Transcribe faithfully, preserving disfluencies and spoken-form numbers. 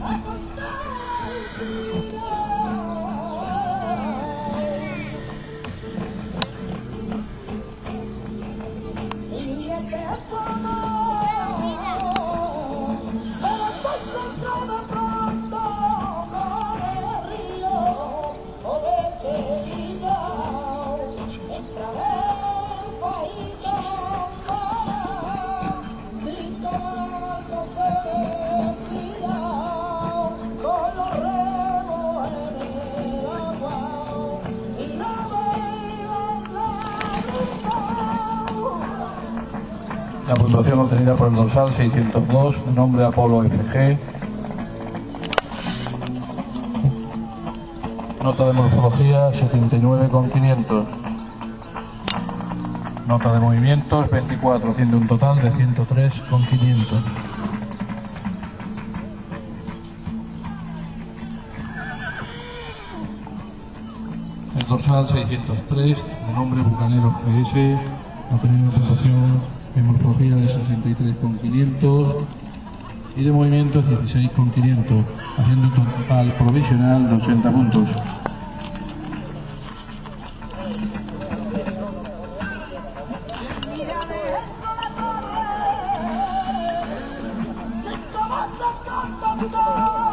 La puntuación obtenida por el dorsal seiscientos dos, nombre Apolo F G. Nota de morfología setenta y nueve con quinientos. Nota de movimientos veinticuatro, haciendo un total de ciento tres con quinientos. El dorsal seiscientos tres, de nombre Bucanero F S, ha tenido una puntuación de morfología de sesenta y tres con quinientos y de movimientos dieciséis con quinientos, haciendo un total provisional de ochenta puntos. ¡Vamos!